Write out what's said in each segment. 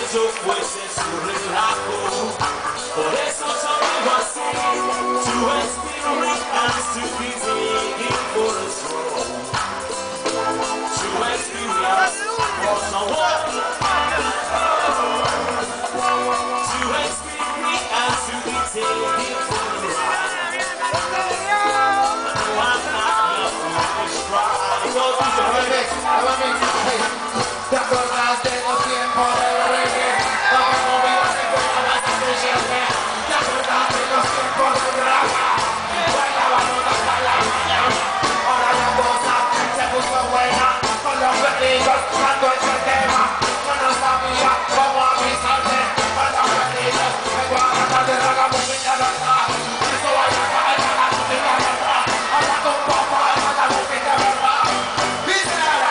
eso fuese su relajo. Por eso yo digo así, to experience has to be taken for a stroll. To experience for someone. To experience has to be taken for a ride. No, I'm not here to describe. ¿Te acordás de los tiempos del reggae? Donde movías el cuerpo hasta que llegué. ¿Te acordás de los tiempos del raga? Bailábamos hasta la mañana. Ahora la cosa se puso buena. Con los perrillos dando este tema. Yo no sabía cómo avisarte. Con los perrillos vengo a tratar de raga música de verdad. Eso vaya a caer con la música de verdad. Habla con papá, con la música de verdad. Dice ahora.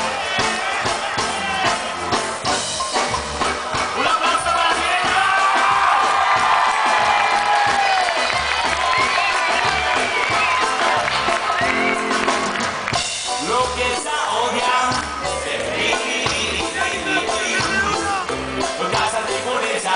Lo que se odia en casa de con ella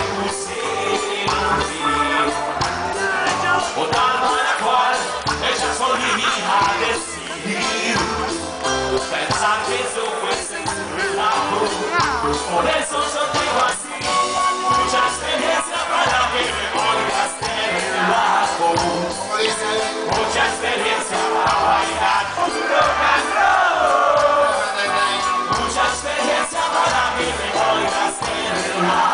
o tal para cual ella solía decir pensar que eso fuese su relajo. Por eso yo digo así, mucha experiencia para que me oigas de relajo. Mucha experiencia para bailar rock and roll. Mucha experiencia para que me oigas de relajo.